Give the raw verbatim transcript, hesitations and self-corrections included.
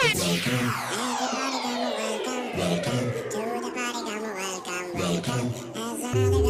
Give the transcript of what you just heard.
Welcome, welcome to the party, come welcome, welcome. As another